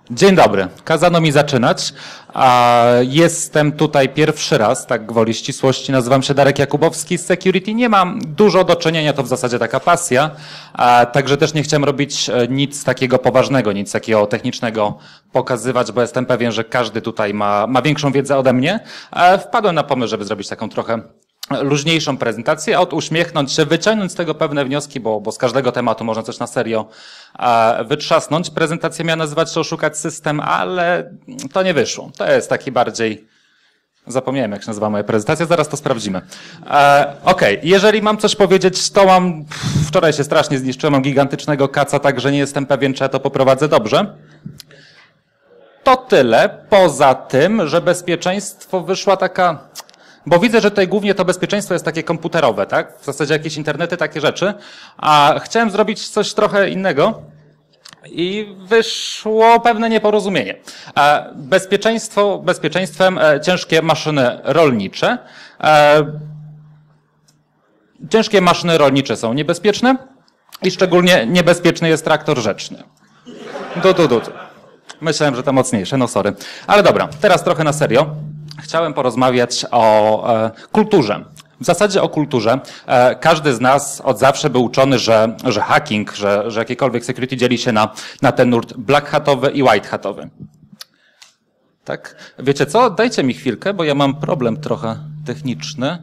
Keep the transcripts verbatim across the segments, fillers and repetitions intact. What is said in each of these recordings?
Dzień dobry. Kazano mi zaczynać. Jestem tutaj pierwszy raz, tak gwoli ścisłości. Nazywam się Darek Jakubowski z Security. Nie mam dużo do czynienia, to w zasadzie taka pasja. Także też nie chciałem robić nic takiego poważnego, nic takiego technicznego pokazywać, bo jestem pewien, że każdy tutaj ma, ma większą wiedzę ode mnie. Wpadłem na pomysł, żeby zrobić taką trochę luźniejszą prezentację, od uśmiechnąć się, wyciągnąć z tego pewne wnioski, bo, bo z każdego tematu można coś na serio e, wytrzasnąć. Prezentacja miała nazywać się Oszukać system, ale to nie wyszło. To jest taki bardziej... Zapomniałem, jak się nazywa moja prezentacja, zaraz to sprawdzimy. E, Okej, okay. Jeżeli mam coś powiedzieć, to mam... Wczoraj się strasznie zniszczyłem, mam gigantycznego kaca, także nie jestem pewien, czy ja to poprowadzę dobrze. To tyle. Poza tym, że bezpieczeństwo wyszła taka... Bo widzę, że tutaj głównie to bezpieczeństwo jest takie komputerowe, tak? W zasadzie jakieś internety, takie rzeczy. A chciałem zrobić coś trochę innego i wyszło pewne nieporozumienie. Bezpieczeństwo, bezpieczeństwem ciężkie maszyny rolnicze. Ciężkie maszyny rolnicze są niebezpieczne i szczególnie niebezpieczny jest traktor rzeczny. Du, du, du. Myślałem, że to mocniejsze, no sorry. Ale dobra, teraz trochę na serio. Chciałem porozmawiać o e, kulturze. W zasadzie o kulturze. E, każdy z nas od zawsze był uczony, że, że hacking, że, że jakiekolwiek security dzieli się na, na ten nurt black hatowy i white hatowy. Tak? Wiecie co? Dajcie mi chwilkę, bo ja mam problem trochę techniczny.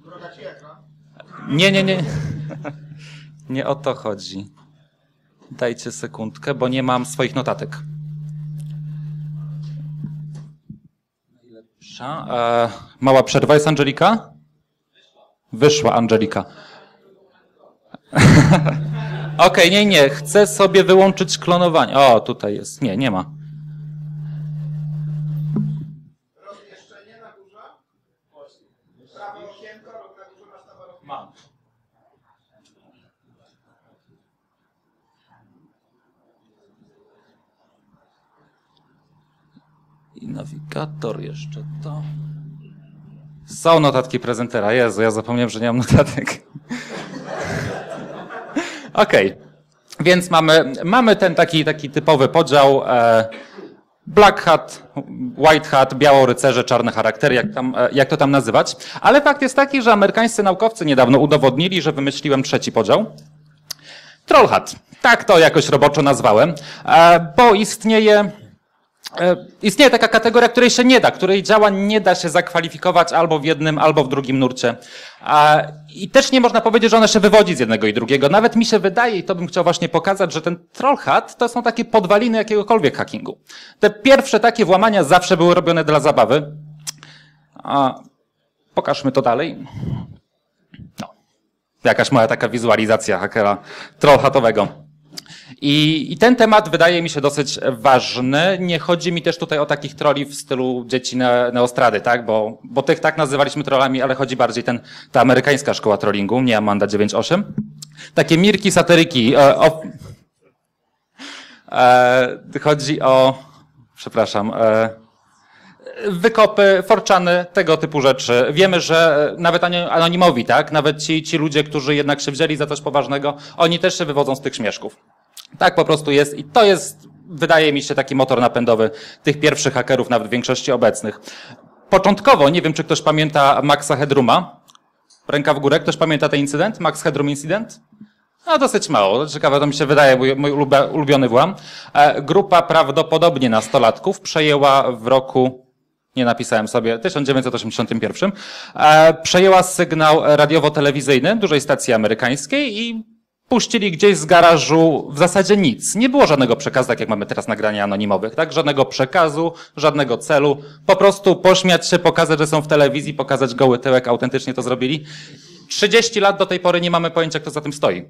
Nie, nie, nie. Nie o to chodzi. Dajcie sekundkę, bo nie mam swoich notatek. E, mała przerwa. Jest Angelika? Wyszła Angelika. Okej, okay, nie, nie. Chcę sobie wyłączyć klonowanie. O, tutaj jest. Nie, nie ma. Rozmieszczenie na górze? Prawe okienko, na górze masz prawe okienko. Mam. I nawigator jeszcze to. Są notatki prezentera. Jezu, ja zapomniałem, że nie mam notatek. Okej. Okay. Więc mamy, mamy ten taki, taki typowy podział. E, black hat, white hat, biało rycerze, czarne charaktery, jak, tam, e, jak to tam nazywać. Ale fakt jest taki, że amerykańscy naukowcy niedawno udowodnili, że wymyśliłem trzeci podział. Troll hat. Tak to jakoś roboczo nazwałem. E, bo istnieje... Istnieje taka kategoria, której się nie da, której działań nie da się zakwalifikować albo w jednym, albo w drugim nurcie. I też nie można powiedzieć, że one się wywodzi z jednego i drugiego. Nawet mi się wydaje, i to bym chciał właśnie pokazać, że ten troll hat to są takie podwaliny jakiegokolwiek hackingu. Te pierwsze takie włamania zawsze były robione dla zabawy. A pokażmy to dalej. No. Jakaś moja taka wizualizacja hakera troll hatowego. I, I ten temat wydaje mi się dosyć ważny. Nie chodzi mi też tutaj o takich trolli w stylu dzieci ne, Neostrady, tak? Bo, bo tych tak nazywaliśmy trollami, ale chodzi bardziej ten, ta amerykańska szkoła trollingu, nie Amanda dziewięć osiem. Takie mirki, satyryki. E, o, e, chodzi o, przepraszam, e, wykopy, forczany, tego typu rzeczy. Wiemy, że nawet anonimowi, tak? Nawet ci, ci ludzie, którzy jednak się wzięli za coś poważnego, oni też się wywodzą z tych śmieszków. Tak po prostu jest i to jest, wydaje mi się, taki motor napędowy tych pierwszych hakerów, nawet w większości obecnych. Początkowo, nie wiem, czy ktoś pamięta Maxa Headrooma. Ręka w górę. Ktoś pamięta ten incydent? Max Headroom Incident? No dosyć mało. Ciekawe, to mi się wydaje, mój, mój ulubiony włam. E, grupa prawdopodobnie nastolatków przejęła w roku, nie napisałem sobie, tysiąc dziewięćset osiemdziesiątym pierwszym, e, przejęła sygnał radiowo-telewizyjny dużej stacji amerykańskiej i puścili gdzieś z garażu w zasadzie nic. Nie było żadnego przekazu, tak jak mamy teraz nagrania anonimowych, tak? Żadnego przekazu, żadnego celu. Po prostu pośmiać się, pokazać, że są w telewizji, pokazać goły tyłek, autentycznie to zrobili. trzydzieści lat do tej pory nie mamy pojęcia, kto za tym stoi.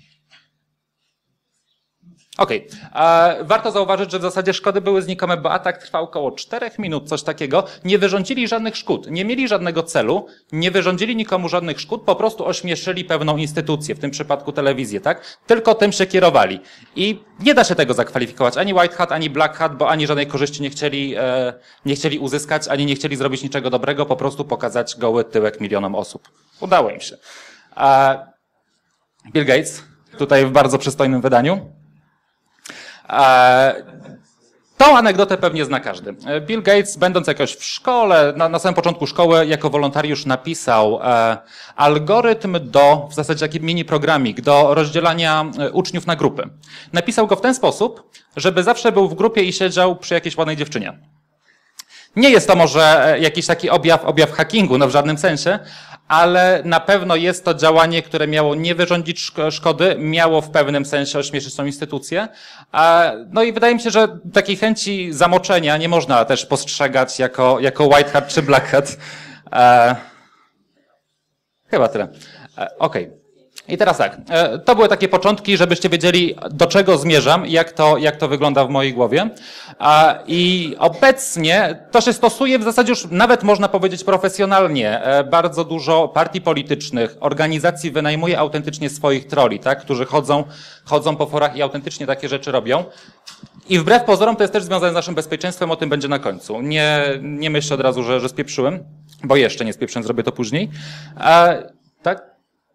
Okej. Okay. Warto zauważyć, że w zasadzie szkody były znikome, bo atak trwał około czterech minut, coś takiego. Nie wyrządzili żadnych szkód, nie mieli żadnego celu, nie wyrządzili nikomu żadnych szkód, po prostu ośmieszyli pewną instytucję, w tym przypadku telewizję, tak? Tylko tym się kierowali. I nie da się tego zakwalifikować ani white hat, ani black hat, bo ani żadnej korzyści nie chcieli, e, nie chcieli uzyskać, ani nie chcieli zrobić niczego dobrego, po prostu pokazać goły tyłek milionom osób. Udało im się. E, Bill Gates, tutaj w bardzo przystojnym wydaniu. Tą anegdotę pewnie zna każdy. Bill Gates, będąc jakoś w szkole, na, na samym początku szkoły, jako wolontariusz napisał e, algorytm do, w zasadzie taki mini programik, do rozdzielania e, uczniów na grupy. Napisał go w ten sposób, żeby zawsze był w grupie i siedział przy jakiejś ładnej dziewczynie. Nie jest to może jakiś taki objaw, objaw hackingu, no w żadnym sensie, ale na pewno jest to działanie, które miało nie wyrządzić szkody, miało w pewnym sensie ośmieszyć tą instytucję. No i wydaje mi się, że takiej chęci zamoczenia nie można też postrzegać jako, jako white hat czy black hat. E... Chyba tyle. E, Okej. Okay. I teraz tak, to były takie początki, żebyście wiedzieli, do czego zmierzam, jak to, jak to wygląda w mojej głowie. I obecnie to się stosuje w zasadzie już nawet można powiedzieć profesjonalnie. Bardzo dużo partii politycznych, organizacji wynajmuje autentycznie swoich troli, tak, którzy chodzą, chodzą po forach i autentycznie takie rzeczy robią. I wbrew pozorom to jest też związane z naszym bezpieczeństwem, o tym będzie na końcu. Nie, nie myślę od razu, że, że spieprzyłem, bo jeszcze nie spieprzyłem, zrobię to później. Tak?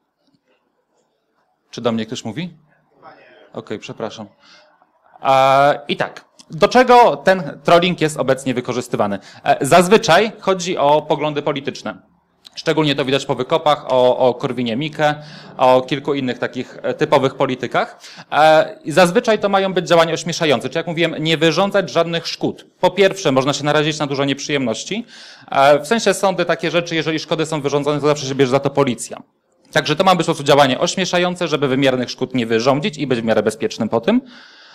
Czy do mnie ktoś mówi? Okej, okay, przepraszam. E, I tak, do czego ten trolling jest obecnie wykorzystywany? E, zazwyczaj chodzi o poglądy polityczne. Szczególnie to widać po wykopach o, o Korwinie-Mikke, o kilku innych takich typowych politykach. E, I zazwyczaj to mają być działania ośmieszające, czyli jak mówiłem, nie wyrządzać żadnych szkód. Po pierwsze, można się narazić na dużo nieprzyjemności. E, w sensie sądy takie rzeczy, jeżeli szkody są wyrządzone, to zawsze się bierze za to policja. Także to ma być po prostu działanie ośmieszające, żeby wymiernych szkód nie wyrządzić i być w miarę bezpiecznym po tym.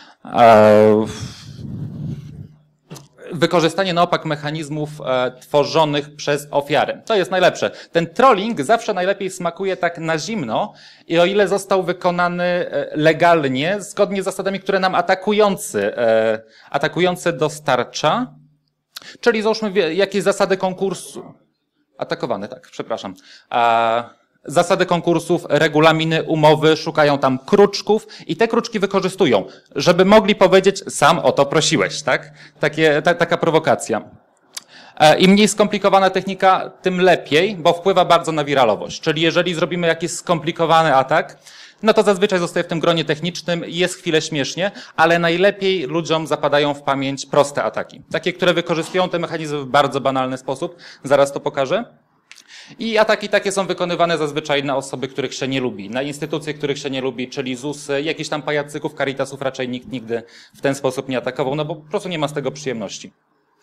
Wykorzystanie na opak mechanizmów tworzonych przez ofiary. To jest najlepsze. Ten trolling zawsze najlepiej smakuje tak na zimno i o ile został wykonany legalnie, zgodnie z zasadami, które nam atakujący, atakujący dostarcza, czyli załóżmy jakieś zasady konkursu. Atakowany, tak, przepraszam. Zasady konkursów, regulaminy, umowy, szukają tam kruczków i te kruczki wykorzystują, żeby mogli powiedzieć, sam o to prosiłeś, tak? Takie, ta, taka prowokacja. Im mniej skomplikowana technika, tym lepiej, bo wpływa bardzo na wiralowość. Czyli jeżeli zrobimy jakiś skomplikowany atak, no to zazwyczaj zostaje w tym gronie technicznym, jest chwilę śmiesznie, ale najlepiej ludziom zapadają w pamięć proste ataki. Takie, które wykorzystują te mechanizmy w bardzo banalny sposób. Zaraz to pokażę. I ataki takie są wykonywane zazwyczaj na osoby, których się nie lubi, na instytucje, których się nie lubi, czyli ZUS-y, jakichś tam pajacyków, Caritasów raczej nikt nigdy w ten sposób nie atakował, no bo po prostu nie ma z tego przyjemności.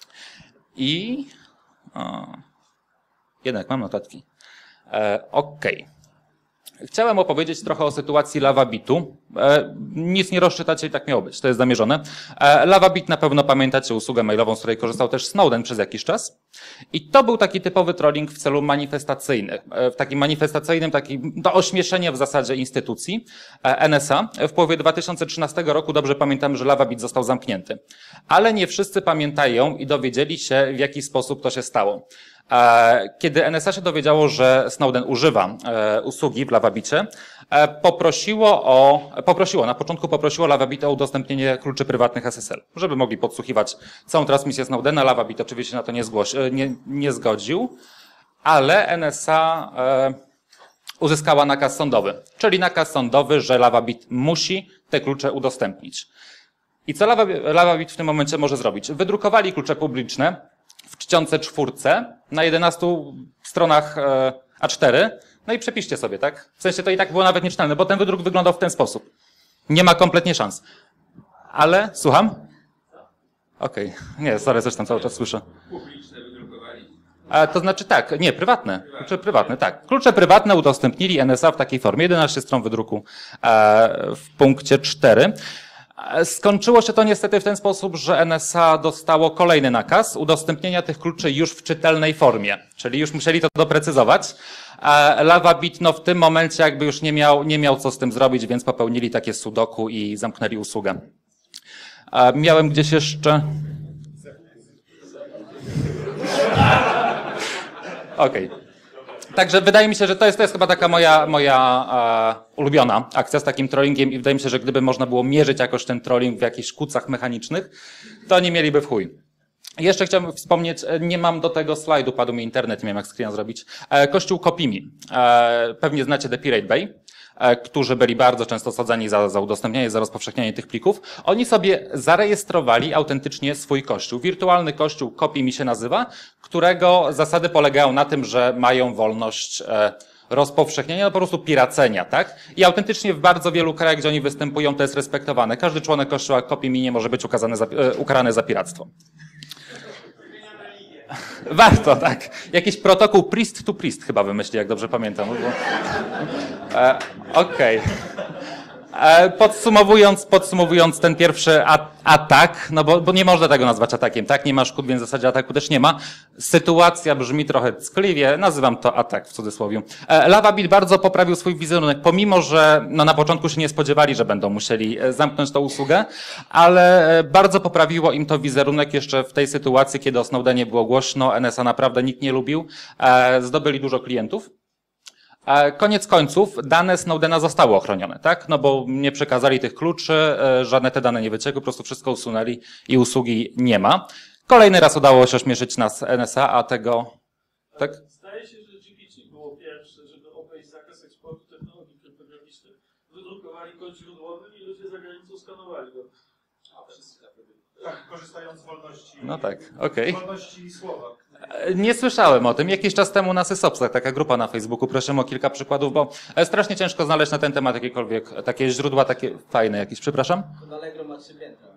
I... O, jednak mam notatki. E, Okej. Okay. Chciałem opowiedzieć trochę o sytuacji LavaBitu. E, nic nie rozczytacie i tak miało być, to jest zamierzone. E, LavaBit na pewno pamiętacie usługę mailową, z której korzystał też Snowden przez jakiś czas. I to był taki typowy trolling w celu manifestacyjnym. E, w takim manifestacyjnym, takim to ośmieszenie w zasadzie instytucji e, N S A. W połowie dwa tysiące trzynastego roku dobrze pamiętam, że LavaBit został zamknięty. Ale nie wszyscy pamiętają i dowiedzieli się, w jaki sposób to się stało. Kiedy N S A się dowiedziało, że Snowden używa usługi w LavaBicie, poprosiło o, poprosiło, na początku poprosiło LavaBit o udostępnienie kluczy prywatnych S S L, żeby mogli podsłuchiwać całą transmisję Snowdena. LavaBit oczywiście na to nie, zgłosi, nie, nie zgodził, ale N S A e, uzyskała nakaz sądowy, czyli nakaz sądowy, że LavaBit musi te klucze udostępnić. I co LavaBit w tym momencie może zrobić? Wydrukowali klucze publiczne w czcionce czwórce na jedenastu stronach A cztery, no i przepiszcie sobie, tak? W sensie to i tak było nawet nieczytelne, bo ten wydruk wyglądał w ten sposób. Nie ma kompletnie szans. Ale, słucham? Okej, okay. Nie, sorry, coś tam cały czas słyszę. Publiczne wydrukowali? A, to znaczy tak, nie, prywatne. Klucze prywatne, tak. Klucze prywatne udostępnili N S A w takiej formie, jedenaście stron wydruku e, w punkcie cztery. Skończyło się to niestety w ten sposób, że N S A dostało kolejny nakaz udostępnienia tych kluczy już w czytelnej formie, czyli już musieli to doprecyzować. LavaBit no w tym momencie jakby już nie miał, nie miał co z tym zrobić, więc popełnili takie sudoku i zamknęli usługę. Miałem gdzieś jeszcze... Okej. Okay. Także wydaje mi się, że to jest, to jest chyba taka moja, moja e, ulubiona akcja z takim trollingiem i wydaje mi się, że gdyby można było mierzyć jakoś ten trolling w jakichś kucach mechanicznych, to nie mieliby w chuj. Jeszcze chciałbym wspomnieć, nie mam do tego slajdu, padł mi internet, nie wiem jak screena zrobić. E, Kościół Kopimi. E, pewnie znacie The Pirate Bay. którzy byli bardzo często sadzani za, za udostępnianie, za rozpowszechnianie tych plików, oni sobie zarejestrowali autentycznie swój kościół. Wirtualny kościół Copy Mi się nazywa, którego zasady polegają na tym, że mają wolność rozpowszechnienia, no po prostu piracenia, tak? I autentycznie w bardzo wielu krajach, gdzie oni występują, to jest respektowane. Każdy członek kościoła Copy Mi nie może być ukazany za, ukarany za piractwo. Warto, tak. Jakiś protokół priest to priest chyba wymyśli, jak dobrze pamiętam. E, Okej. Okay. Podsumowując, podsumowując ten pierwszy atak, no bo, bo nie można tego nazwać atakiem, tak? Nie ma szkód, więc w zasadzie ataku też nie ma. Sytuacja brzmi trochę ckliwie, nazywam to atak w cudzysłowie. LavaBit bardzo poprawił swój wizerunek, pomimo że no, na początku się nie spodziewali, że będą musieli zamknąć tą usługę, ale bardzo poprawiło im to wizerunek jeszcze w tej sytuacji, kiedy o Snowdenie było głośno, N S A naprawdę nikt nie lubił, zdobyli dużo klientów. Koniec końców dane Snowdena zostały ochronione, tak? No bo nie przekazali tych kluczy, żadne te dane nie wyciekły, po prostu wszystko usunęli i usługi nie ma. Kolejny raz udało się ośmieszyć nas N S A, a tego... Tak? Zdaje się, że G P G było pierwsze, żeby obejść zakaz eksportu technologii kryptograficznych. Wydrukowali kod źródłowy i ludzie za granicą skanowali go. A wszyscy tak, korzystając z wolności, no tak, okej. wolności słowa. Nie słyszałem o tym. Jakiś czas temu na Sysopsach, taka grupa na Facebooku, prosimy o kilka przykładów, bo strasznie ciężko znaleźć na ten temat jakiekolwiek, takie źródła, takie fajne jakieś, przepraszam? Kod Allegro ma trzy piętra.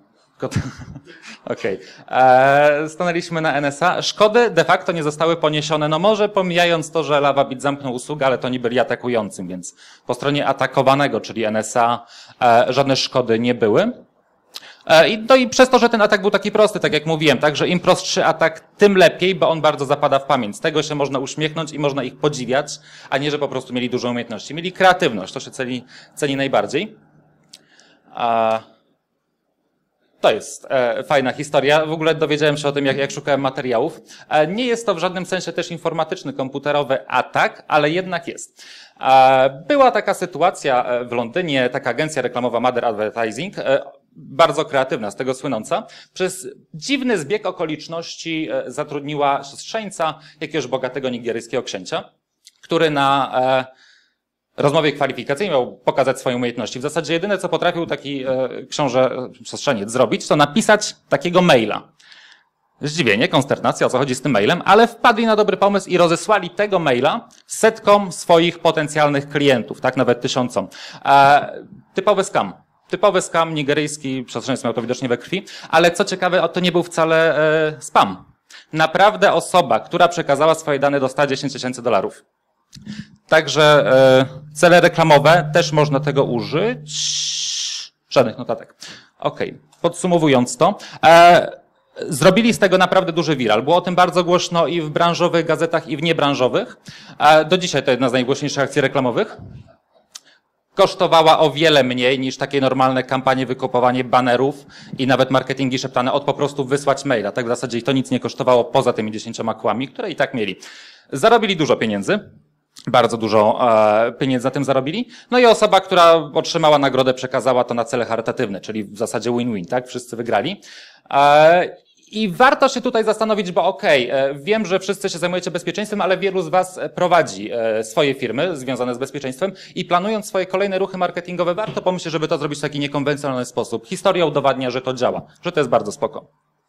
Okej. Okay. Stanęliśmy na N S A. Szkody de facto nie zostały poniesione, no może pomijając to, że LavaBit zamknął usługę, ale to oni byli atakującym, więc po stronie atakowanego, czyli N S A, e, żadne szkody nie były. I, no i przez to, że ten atak był taki prosty, tak jak mówiłem, tak, że im prostszy atak, tym lepiej, bo on bardzo zapada w pamięć. Z tego się można uśmiechnąć i można ich podziwiać, a nie, że po prostu mieli dużo umiejętności. Mieli kreatywność, to się ceni, ceni najbardziej. A to jest e, fajna historia. W ogóle dowiedziałem się o tym, jak, jak szukałem materiałów. E, nie jest to w żadnym sensie też informatyczny, komputerowy atak, ale jednak jest. E, była taka sytuacja w Londynie, taka agencja reklamowa Mother Advertising, e, bardzo kreatywna, z tego słynąca, przez dziwny zbieg okoliczności zatrudniła siostrzeńca jakiegoś bogatego nigeryjskiego księcia, który na e, rozmowie kwalifikacyjnej miał pokazać swoje umiejętności. W zasadzie jedyne, co potrafił taki e, książę, siostrzeniec zrobić, to napisać takiego maila. Zdziwienie, konsternacja, o co chodzi z tym mailem, ale wpadli na dobry pomysł i rozesłali tego maila setkom swoich potencjalnych klientów, tak nawet tysiącom. E, typowy scam. Typowy scam nigeryjski, siostrzeniec miał to widocznie we krwi, ale co ciekawe, to nie był wcale e, spam. Naprawdę osoba, która przekazała swoje dane, dostała dziesięć tysięcy dolarów. Także e, cele reklamowe też można tego użyć. Żadnych notatek. Okej, okay. Podsumowując to, e, zrobili z tego naprawdę duży viral. Było o tym bardzo głośno i w branżowych gazetach, i w niebranżowych. E, do dzisiaj to jedna z najgłośniejszych akcji reklamowych. Kosztowała o wiele mniej niż takie normalne kampanie, wykupowanie banerów i nawet marketingi szeptane od po prostu wysłać maila. Tak w zasadzie ich to nic nie kosztowało poza tymi dziesięcioma kłami, które i tak mieli. Zarobili dużo pieniędzy. Bardzo dużo e, pieniędzy na tym zarobili. No i osoba, która otrzymała nagrodę, przekazała to na cele charytatywne, czyli w zasadzie win-win, tak? Wszyscy wygrali. E, I warto się tutaj zastanowić, bo okej, okay, wiem, że wszyscy się zajmujecie bezpieczeństwem, ale wielu z was prowadzi swoje firmy związane z bezpieczeństwem i planując swoje kolejne ruchy marketingowe, warto pomyśleć, żeby to zrobić w taki niekonwencjonalny sposób. Historia udowadnia, że to działa, że to jest bardzo spoko.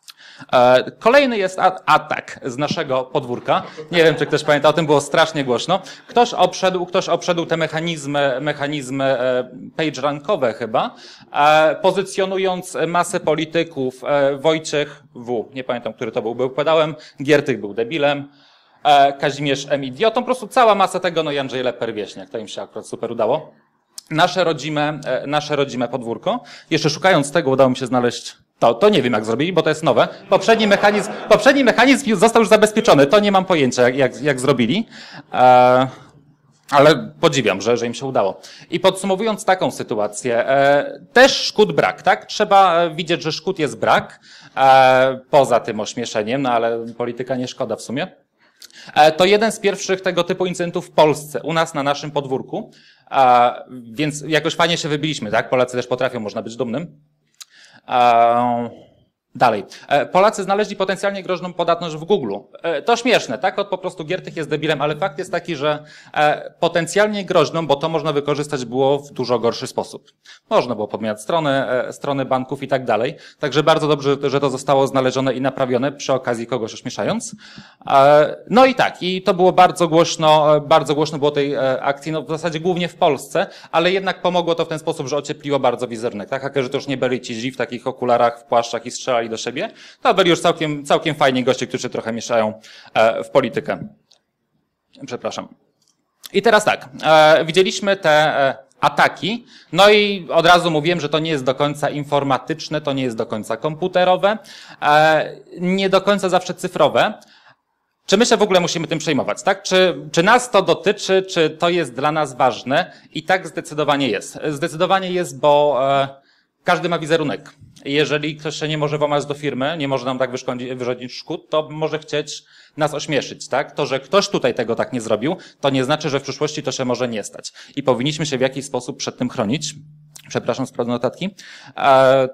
Kolejny jest atak z naszego podwórka. Nie wiem, czy ktoś pamięta, o tym było strasznie głośno. Ktoś obszedł, ktoś obszedł te mechanizmy, mechanizmy PageRankowe chyba, pozycjonując masę polityków. Wojciech W., nie pamiętam, który to był, był pedałem, Giertych był debilem, Kazimierz M. idiotą, po prostu cała masa tego, no i Andrzej Leper Wieśniak, to im się akurat super udało. Nasze rodzime, nasze rodzime podwórko. Jeszcze szukając tego udało mi się znaleźć To, to nie wiem, jak zrobili, bo to jest nowe. Poprzedni mechanizm, poprzedni mechanizm został już zabezpieczony. To nie mam pojęcia, jak, jak, jak zrobili. E, ale podziwiam, że, że im się udało. I podsumowując taką sytuację, e, też szkód brak, tak? Trzeba widzieć, że szkód jest brak, e, poza tym ośmieszeniem, no ale polityka nie szkoda w sumie. E, to jeden z pierwszych tego typu incydentów w Polsce, u nas na naszym podwórku. E, więc jakoś fajnie się wybiliśmy, tak? Polacy też potrafią, można być dumnym. Dalej. Polacy znaleźli potencjalnie groźną podatność w Google. To śmieszne, tak? Od po prostu Giertych jest debilem, ale fakt jest taki, że potencjalnie groźną, bo to można wykorzystać było w dużo gorszy sposób. Można było podmieniać strony, strony banków i tak dalej. Także bardzo dobrze, że to zostało znalezione i naprawione, przy okazji kogoś ośmieszając. No i tak, i to było bardzo głośno, bardzo głośno było tej akcji, no w zasadzie głównie w Polsce, ale jednak pomogło to w ten sposób, że ociepliło bardzo wizerunek. Tak? Hakerzy to już nie byli ci źli w takich okularach, w płaszczach i strzelali do siebie. To byli już całkiem, całkiem fajni goście, którzy trochę mieszają w politykę. Przepraszam. I teraz tak, widzieliśmy te ataki, no i od razu mówiłem, że to nie jest do końca informatyczne, to nie jest do końca komputerowe, nie do końca zawsze cyfrowe. Czy my się w ogóle musimy tym przejmować, tak? Czy, czy nas to dotyczy, czy to jest dla nas ważne? I tak zdecydowanie jest. Zdecydowanie jest, bo e, każdy ma wizerunek. Jeżeli ktoś się nie może włamać do firmy, nie może nam tak wyrządzić szkód, to może chcieć nas ośmieszyć, tak? To, że ktoś tutaj tego tak nie zrobił, to nie znaczy, że w przyszłości to się może nie stać. I powinniśmy się w jakiś sposób przed tym chronić. Przepraszam, sprawdzę notatki. E,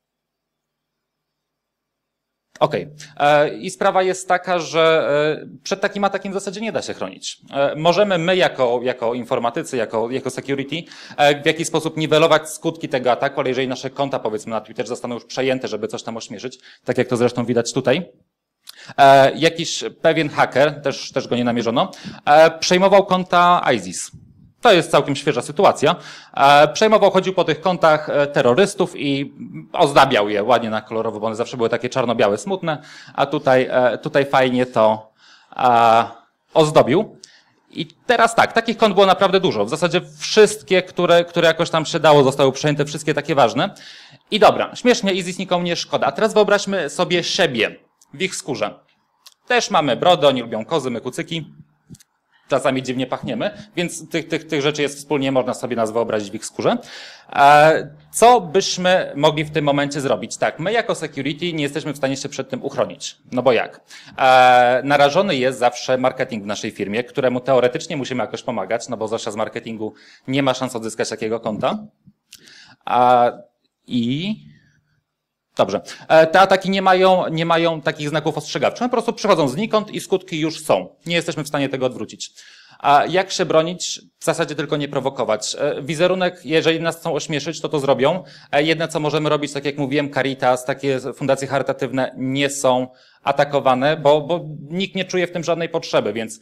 Okej. Okay. I sprawa jest taka, że przed takim atakiem w zasadzie nie da się chronić. Możemy my jako, jako informatycy, jako, jako security w jakiś sposób niwelować skutki tego ataku, ale jeżeli nasze konta, powiedzmy, na Twitterze zostaną już przejęte, żeby coś tam ośmieszyć, tak jak to zresztą widać tutaj, jakiś pewien haker, też, też go nie namierzono, przejmował konta ISIS. To jest całkiem świeża sytuacja. Przejmował, chodził po tych kontach terrorystów i ozdabiał je ładnie na kolorowo, bo one zawsze były takie czarno-białe, smutne, a tutaj, tutaj fajnie to ozdobił. I teraz tak, takich kont było naprawdę dużo. W zasadzie wszystkie, które, które jakoś tam się dało, zostały przejęte, wszystkie takie ważne. I dobra, śmiesznie, ISIS nikomu nie szkoda. A teraz wyobraźmy sobie siebie w ich skórze. Też mamy brodę, oni lubią kozy, my kucyki. Czasami dziwnie pachniemy, więc tych, tych, tych rzeczy jest wspólnie, można sobie nas wyobrazić w ich skórze. Co byśmy mogli w tym momencie zrobić? Tak, my jako security nie jesteśmy w stanie się przed tym uchronić. No bo jak? Narażony jest zawsze marketing w naszej firmie, któremu teoretycznie musimy jakoś pomagać, no bo zwłaszcza z marketingu nie ma szans odzyskać takiego konta. I... Dobrze. Te ataki nie mają, nie mają takich znaków ostrzegawczych. One po prostu przychodzą znikąd i skutki już są. Nie jesteśmy w stanie tego odwrócić. A jak się bronić? W zasadzie tylko nie prowokować. Wizerunek, jeżeli nas chcą ośmieszyć, to to zrobią. Jedne, co możemy robić, tak jak mówiłem, Caritas, takie fundacje charytatywne nie są atakowane, bo, bo nikt nie czuje w tym żadnej potrzeby, więc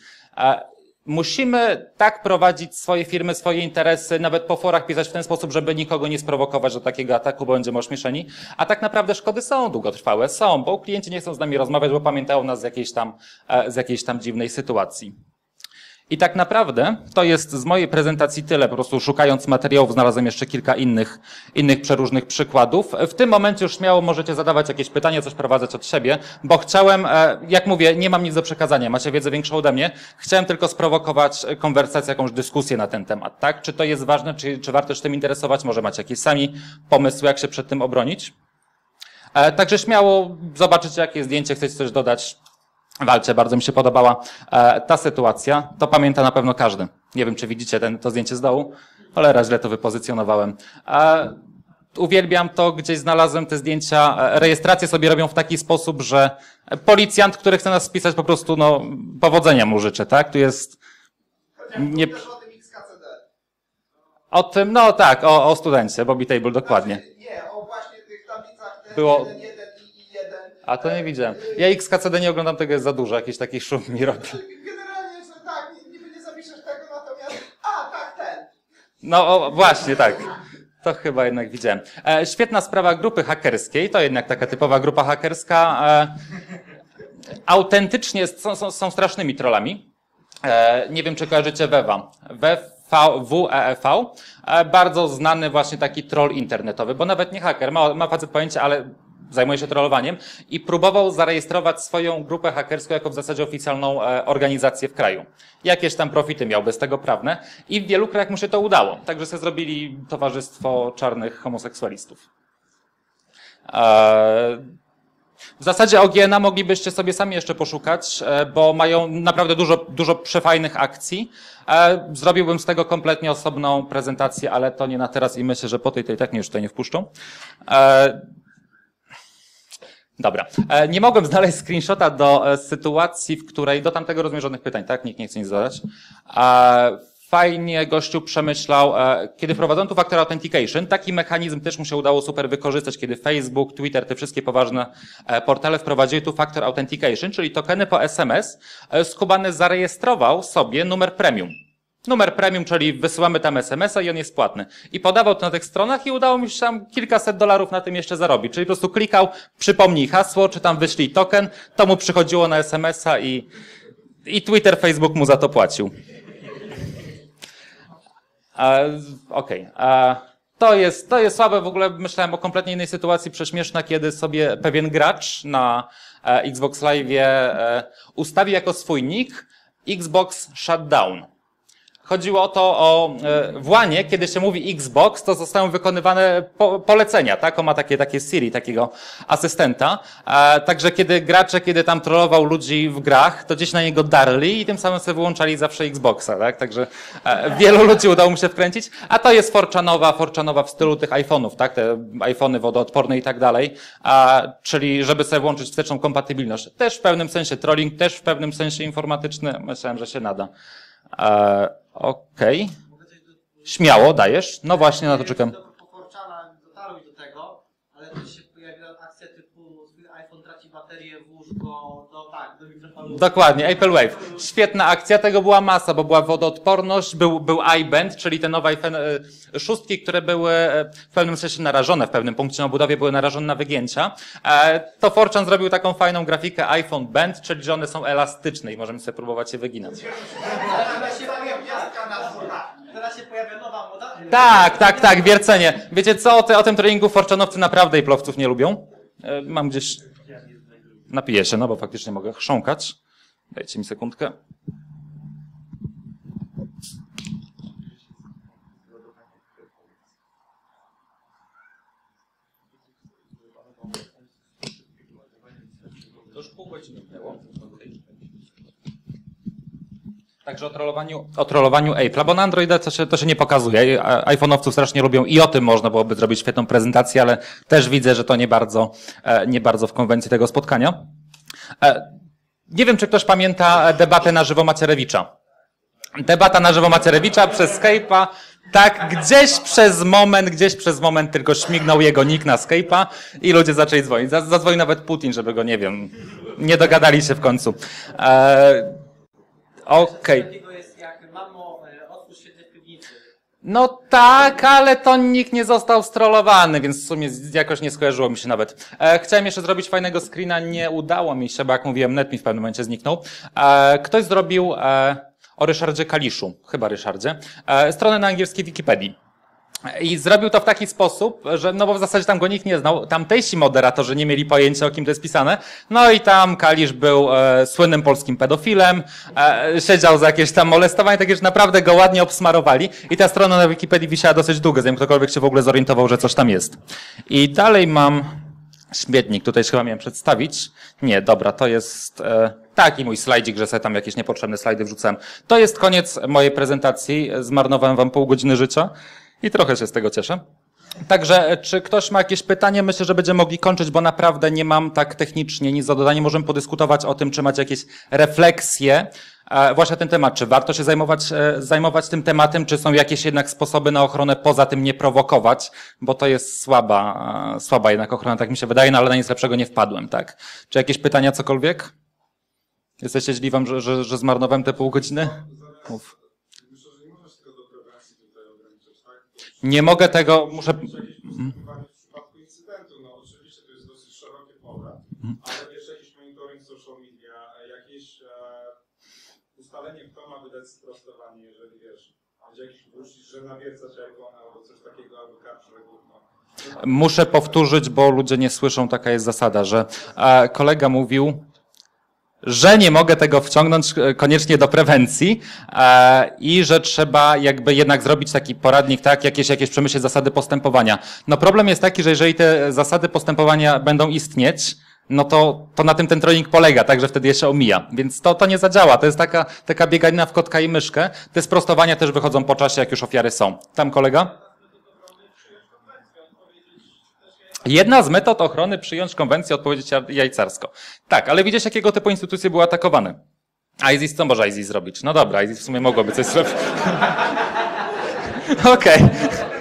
musimy tak prowadzić swoje firmy, swoje interesy, nawet po forach pisać w ten sposób, żeby nikogo nie sprowokować do takiego ataku, bo będziemy ośmieszeni. A tak naprawdę szkody są długotrwałe, są, bo klienci nie chcą z nami rozmawiać, bo pamiętają nas z jakiejś tam, z jakiejś tam dziwnej sytuacji. I tak naprawdę to jest z mojej prezentacji tyle. Po prostu szukając materiałów znalazłem jeszcze kilka innych, innych przeróżnych przykładów. W tym momencie już śmiało możecie zadawać jakieś pytania, coś prowadzać od siebie, bo chciałem, jak mówię, nie mam nic do przekazania, macie wiedzę większą ode mnie. Chciałem tylko sprowokować konwersację, jakąś dyskusję na ten temat, tak? Czy to jest ważne, czy, czy warto się tym interesować? Może macie jakieś sami pomysły, jak się przed tym obronić? Także śmiało zobaczycie, jakie zdjęcie, chcecie coś dodać. Walcie, bardzo mi się podobała e, ta sytuacja. To pamięta na pewno każdy. Nie wiem, czy widzicie ten, to zdjęcie z dołu. Cholera, źle to wypozycjonowałem. E, uwielbiam to, gdzieś znalazłem te zdjęcia. E, rejestrację sobie robią w taki sposób, że policjant, który chce nas spisać, po prostu no, powodzenia mu życzę, tak? Tu jest... Nie... Też o tym X K C D. O tym, no tak, o, o studencie, Bobby Table, dokładnie. Znaczy, nie, o właśnie tych tablicach ten Było- jeden, jeden i jeden. A to nie widziałem. Ja X K C D nie oglądam, tego jest za dużo, jakiś taki szum mi robi. Generalnie, że tak, niby nie zapiszesz tego, natomiast... A, tak, ten. No o, właśnie, tak. To chyba jednak widziałem. E, świetna sprawa grupy hakerskiej, to jednak taka typowa grupa hakerska. E, autentycznie są, są, są strasznymi trollami. E, nie wiem, czy kojarzycie Wewa. W E E V. E, bardzo znany właśnie taki troll internetowy, bo nawet nie haker, ma, ma facet pojęcie, ale zajmuje się trollowaniem i próbował zarejestrować swoją grupę hakerską jako w zasadzie oficjalną e, organizację w kraju. Jakieś tam profity miałby z tego prawne i w wielu krajach mu się to udało. Także sobie zrobili Towarzystwo Czarnych Homoseksualistów. E, w zasadzie O G N a moglibyście sobie sami jeszcze poszukać, e, bo mają naprawdę dużo, dużo przefajnych akcji. E, zrobiłbym z tego kompletnie osobną prezentację, ale to nie na teraz i myślę, że po tej to i tak mnie już tutaj nie wpuszczą. E, Dobra. E, nie mogłem znaleźć screenshota do e, sytuacji, w której, do tamtego rozmierzonych pytań, tak? Nikt nie chce nic zadać. E, fajnie gościu przemyślał, e, kiedy wprowadzono tu Factor Authentication, taki mechanizm też mu się udało super wykorzystać, kiedy Facebook, Twitter, te wszystkie poważne e, portale wprowadziły tu Factor Authentication, czyli tokeny po S M S. E, Skubany zarejestrował sobie numer premium. Numer premium, czyli wysyłamy tam S M S-a i on jest płatny. I podawał to na tych stronach i udało mi się tam kilkaset dolarów na tym jeszcze zarobić. Czyli po prostu klikał, przypomnij hasło, czy tam wyślij token, to mu przychodziło na S M S-a i, i Twitter, Facebook mu za to płacił. Okej. Okay. To jest, to jest słabe. W ogóle myślałem o kompletnie innej sytuacji prześmieszna, kiedy sobie pewien gracz na e, Xbox Live'ie e, ustawił jako swój nick Xbox Shutdown. Chodziło o to, o e, w łanie, kiedy się mówi Xbox, to zostają wykonywane po, polecenia, tak? On ma takie, takie Siri, takiego asystenta. E, także kiedy gracze, kiedy tam trollował ludzi w grach, to gdzieś na niego darli i tym samym sobie wyłączali zawsze Xboxa, tak? Także e, wielu ludzi udało mu się wkręcić. A to jest forczanowa, forczanowa w stylu tych iPhone'ów, tak? Te iPhony wodoodporne i tak dalej. A, czyli żeby sobie włączyć wsteczną kompatybilność. Też w pewnym sensie trolling, też w pewnym sensie informatyczny. Myślałem, że się nada. E, Okej. Okay. Śmiało, dajesz? No właśnie, na to czekam. Po Forczana dotarł do tego, ale też się pojawiła akcja typu twój iPhone traci baterię, włóż go do, tak, do mikrofonu. Dokładnie, Apple Wave. Świetna akcja, tego była masa, bo była wodoodporność, był, był iBand, czyli te nowe iPhone szóstki, które były w pewnym sensie narażone, w pewnym punkcie na budowie były narażone na wygięcia. To Forchan zrobił taką fajną grafikę iPhone Band, czyli że one są elastyczne i możemy sobie próbować je wyginać. Teraz się pojawia nowa moda. Tak, tak, tak, wiercenie. Wiecie co, o, te, o tym treningu forczanowcy naprawdę Apple'owców nie lubią. Mam gdzieś... Napiję się, no bo faktycznie mogę chrząkać. Dajcie mi sekundkę. To już pół godziny minęło. Także o trollowaniu, o trollowaniu Apple'a, bo na Androida to się, to się nie pokazuje. iPhone'owców strasznie lubią i o tym można byłoby zrobić świetną prezentację, ale też widzę, że to nie bardzo, nie bardzo w konwencji tego spotkania. Nie wiem, czy ktoś pamięta debatę na żywo Macierewicza. Debata na żywo Macierewicza przez Skype'a. Tak, gdzieś przez moment, gdzieś przez moment tylko śmignął jego nick na Skype'a i ludzie zaczęli dzwonić. Zadzwonił nawet Putin, żeby go, nie wiem, nie dogadali się w końcu. Eee, Okej. Okay. No tak, ale to nikt nie został strollowany, więc w sumie jakoś nie skojarzyło mi się nawet. E, chciałem jeszcze zrobić fajnego screena, nie udało mi się, bo jak mówiłem, net mi w pewnym momencie zniknął. E, ktoś zrobił e, o Ryszardzie Kaliszu, chyba Ryszardzie, e, stronę na angielskiej Wikipedii. I zrobił to w taki sposób, że, no bo w zasadzie tam go nikt nie znał, tamtejsi moderatorzy nie mieli pojęcia, o kim to jest pisane, no i tam Kalisz był e, słynnym polskim pedofilem, e, siedział za jakieś tam molestowanie, takie, że naprawdę go ładnie obsmarowali i ta strona na Wikipedii wisiała dosyć długo, zanim ktokolwiek się w ogóle zorientował, że coś tam jest. I dalej mam śmietnik, tutaj chyba miałem przedstawić. Nie, dobra, to jest e, taki mój slajdzik, że sobie tam jakieś niepotrzebne slajdy wrzucałem. To jest koniec mojej prezentacji, zmarnowałem wam pół godziny życia. I trochę się z tego cieszę. Także, czy ktoś ma jakieś pytanie? Myślę, że będziemy mogli kończyć, bo naprawdę nie mam tak technicznie nic do dodania. Możemy podyskutować o tym, czy macie jakieś refleksje e, właśnie na ten temat. Czy warto się zajmować, e, zajmować tym tematem, czy są jakieś jednak sposoby na ochronę poza tym nie prowokować, bo to jest słaba, e, słaba jednak ochrona, tak mi się wydaje, no ale na nic lepszego nie wpadłem, tak? Czy jakieś pytania, cokolwiek? Jesteście źli wam, że, że, że zmarnowałem te pół godziny? Mów. Nie mogę tego, muszę... W przypadku incydentu, no oczywiście to jest dosyć szerokie pole, ale jeszcze jakiś monitoring social media, jakieś e, ustalenie, kto ma wydać sprostowanie, jeżeli wiesz, będzie jakiś wrócić, że nawiercać iPhone albo coś takiego, albo capture gówno. Muszę powtórzyć, bo ludzie nie słyszą, taka jest zasada, że e, kolega mówił, że nie mogę tego wciągnąć koniecznie do prewencji e, i że trzeba jakby jednak zrobić taki poradnik, tak, jakieś, jakieś przemyśleć zasady postępowania. No problem jest taki, że jeżeli te zasady postępowania będą istnieć, no to, to na tym ten trolling polega, tak, że wtedy je się omija. Więc to, to nie zadziała. To jest taka, taka bieganina w kotka i myszkę. Te sprostowania też wychodzą po czasie, jak już ofiary są. Tam kolega? Jedna z metod ochrony przyjąć konwencję odpowiedzieć jajcarsko. Tak, ale widzisz, jakiego typu instytucje były atakowane. ISIS, co może ISIS zrobić? No dobra, ISIS w sumie mogłoby coś zrobić. Okej. Okay.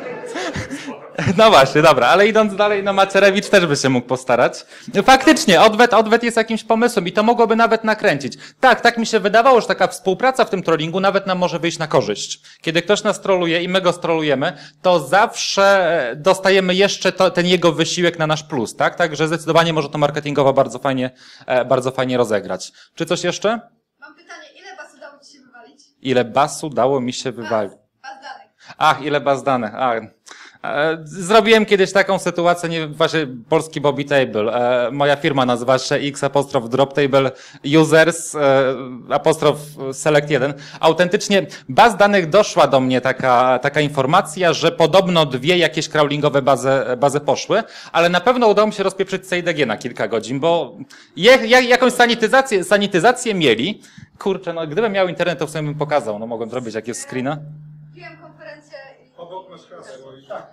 No właśnie, dobra, ale idąc dalej, no Macierewicz też by się mógł postarać. Faktycznie, odwet, odwet jest jakimś pomysłem i to mogłoby nawet nakręcić. Tak, tak mi się wydawało, że taka współpraca w tym trollingu nawet nam może wyjść na korzyść. Kiedy ktoś nas troluje i my go strolujemy, to zawsze dostajemy jeszcze to, ten jego wysiłek na nasz plus, tak? Także zdecydowanie może to marketingowo bardzo fajnie, bardzo fajnie rozegrać. Czy coś jeszcze? Mam pytanie, ile basu dało ci się wywalić? Ile basu dało mi się wywalić? Baz, baz danych. Ach, ile baz danych. Ach. Zrobiłem kiedyś taką sytuację, nie właśnie polski Bobby Table. E, moja firma nazywa się X apostrof drop table users e, apostrof select jeden. Autentycznie baz danych doszła do mnie taka, taka informacja, że podobno dwie jakieś crawlingowe bazy, bazy poszły, ale na pewno udało mi się rozpieprzyć C I D G na kilka godzin, bo je, jak, jakąś sanityzację, sanityzację mieli. Kurczę, no gdybym miał internet, to w sumie bym pokazał. No mogłem zrobić jakieś screena. Piłem konferencję i... Obok masz hasło i tak.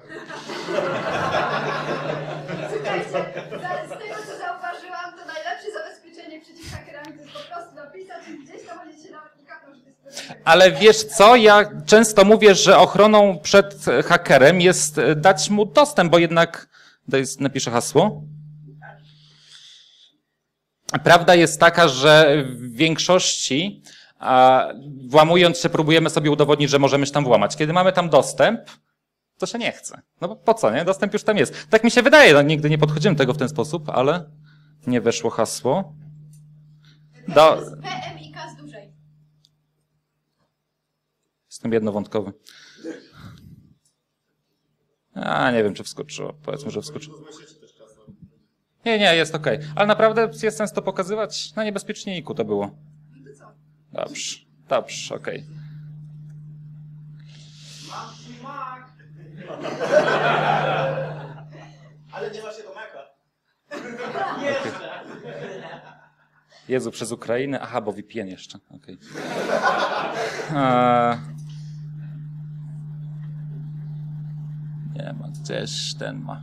Słuchajcie, za- z tego co zauważyłam, to najlepsze zabezpieczenie przeciw hakerami to jest po prostu napisać i gdzieś tam będziecie nawet nie kapną, że to jest prawdziwe. Ale wiesz co, ja często mówię, że ochroną przed hakerem jest dać mu dostęp, bo jednak, to jest, napiszę hasło. Prawda jest taka, że w większości a, włamując się próbujemy sobie udowodnić, że możemy się tam włamać. Kiedy mamy tam dostęp, to się nie chce. No bo po co, nie? Dostęp już tam jest. Tak mi się wydaje, no, nigdy nie podchodziłem do tego w ten sposób, ale nie weszło hasło. Do... P M I K z dużej. Jestem jednowątkowy. A, nie wiem, czy wskoczyło. Powiedzmy, że wskoczyło. Nie, nie, jest okej. Okay. Ale naprawdę jest sens to pokazywać? Na niebezpieczniku to było. No to co? Dobrze, dobrze, okej. Okay. Mam twój Mac. Ale nie masz jego Maca. Jeszcze. Jezu, przez Ukrainę? Aha, bo V P N jeszcze. Okej. Okay. Nie ma, gdzieś ten ma.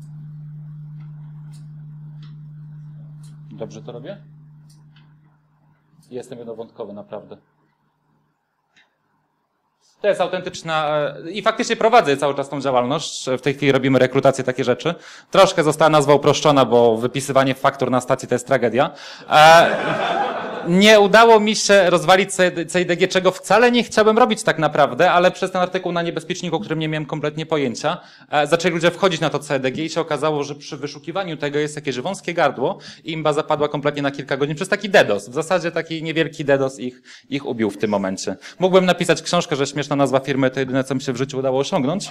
Dobrze to robię? Jestem jednowątkowy, naprawdę. To jest autentyczna i faktycznie prowadzę cały czas tą działalność. W tej chwili robimy rekrutację, takie rzeczy. Troszkę została nazwa uproszczona, bo wypisywanie faktur na stacji to jest tragedia. Nie udało mi się rozwalić C I D G, czego wcale nie chciałbym robić tak naprawdę, ale przez ten artykuł na niebezpieczniku, o którym nie miałem kompletnie pojęcia, zaczęli ludzie wchodzić na to C I D G i się okazało, że przy wyszukiwaniu tego jest jakieś wąskie gardło i imba zapadła kompletnie na kilka godzin przez taki DDoS. W zasadzie taki niewielki DDoS ich, ich ubił w tym momencie. Mógłbym napisać książkę, że śmieszna nazwa firmy to jedyne, co mi się w życiu udało osiągnąć,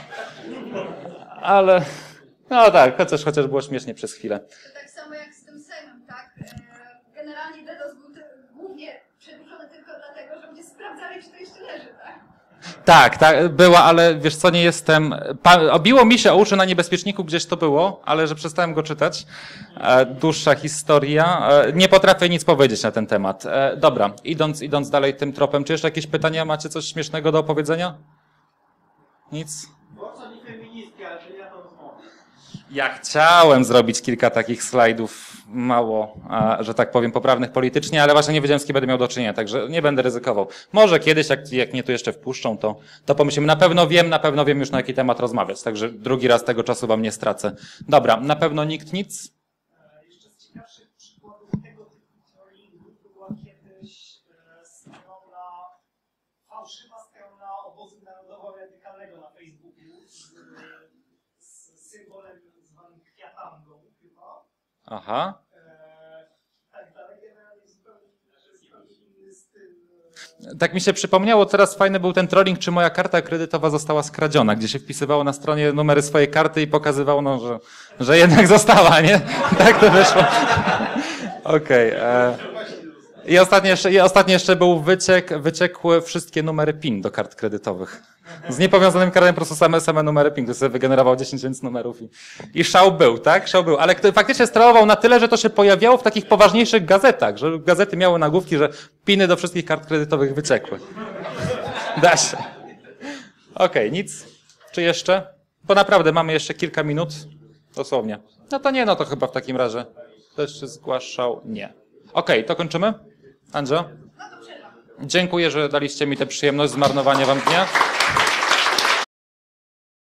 ale no tak, chociaż, chociaż było śmiesznie przez chwilę. To tak samo jak z tym Sejmem, tak? Generalnie DDoS był głównie przedłużony tylko dlatego, że ludzie sprawdzali, czy to jeszcze leży, tak? Tak, tak, była, ale wiesz co, nie jestem... Pa, obiło mi się o uszy na niebezpieczniku, gdzieś to było, ale że przestałem go czytać. E, dłuższa historia. E, nie potrafię nic powiedzieć na ten temat. E, dobra, idąc, idąc dalej tym tropem, czy jeszcze jakieś pytania? Macie coś śmiesznego do opowiedzenia? Nic? Bo co nie feministki, ale to nie na to rozmowę. Ja chciałem zrobić kilka takich slajdów, mało, a, że tak powiem, poprawnych politycznie, ale właśnie nie wiedziałem, z kim będę miał do czynienia, także nie będę ryzykował. Może kiedyś, jak, jak mnie tu jeszcze wpuszczą, to, to pomyślimy. Na pewno wiem, na pewno wiem już na jaki temat rozmawiać, także drugi raz tego czasu wam nie stracę. Dobra, na pewno nikt nic? Jeszcze z ciekawszych przykładów tego typu trollingu była kiedyś e, strona, fałszywa strona obozu narodowo-radykalnego na Facebooku z, z symbolem zwanym kwiatangą chyba. Aha. E, tak dalej, generalnie zupełnie, zupełnie inny styl. E, Tak mi się przypomniało, teraz fajny był ten trolling, czy moja karta kredytowa została skradziona, gdzie się wpisywało na stronie numery swojej karty i pokazywało, no, że, że jednak została, nie? Tak to wyszło. Okej. Okay, I ostatnio jeszcze, i ostatnio jeszcze był wyciek, wyciekły wszystkie numery PIN do kart kredytowych. Z niepowiązanym kartem po prostu same, same numery PIN, który sobie wygenerował dziesięć tysięcy numerów. I, I szał był, tak? Szał był. Ale kto faktycznie strolował na tyle, że to się pojawiało w takich poważniejszych gazetach, że gazety miały nagłówki, że PINy do wszystkich kart kredytowych wyciekły. Da się. Okej, okay, nic. Czy jeszcze? Bo naprawdę mamy jeszcze kilka minut. Dosłownie. No to nie, no to chyba w takim razie. Ktoś się zgłaszał? Nie. Okej, to kończymy? Andzio? No to przerwa. Dziękuję, że daliście mi tę przyjemność zmarnowania wam dnia.